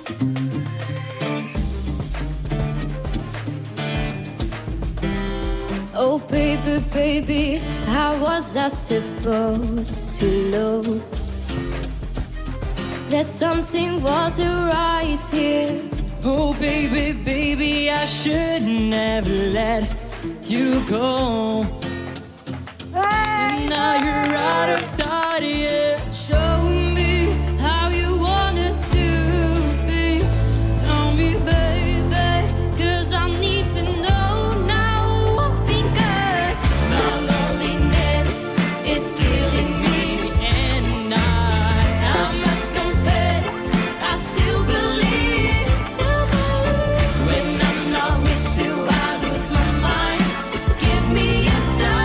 Oh baby, baby, how was I supposed to know that something wasn't right here? Oh baby, baby, I shouldn't have let you go. And now you're out of sight, yeah. Show me how you want it to be. Tell me, baby, 'cause I need to know now. Because my loneliness is killing me, And I must confess, I still believe. When I'm not with you, I lose my mind. Give me a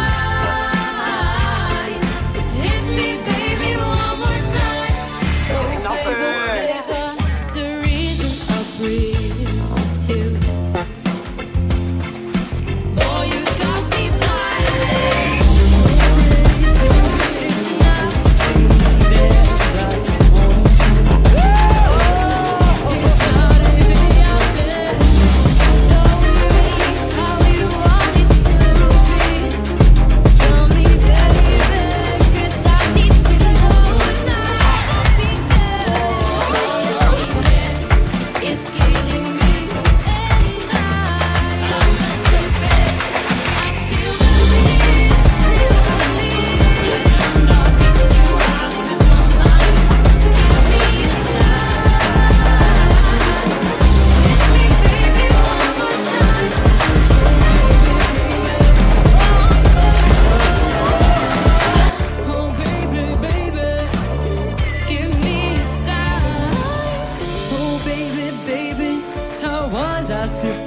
sign. Hit me, baby, one more time. Oh, baby, the reason I breathe is you. Oh, you got me blinded. Show me how you want it to be. Tell me, baby, 'cause I need to know now. Because it's killing me, and I must confess, I still believe. When I'm not with you, I lose my mind. Give me a sign. Hit me, baby, one more time. oh baby, baby, Give me a sign. oh baby, baby, how was I supposed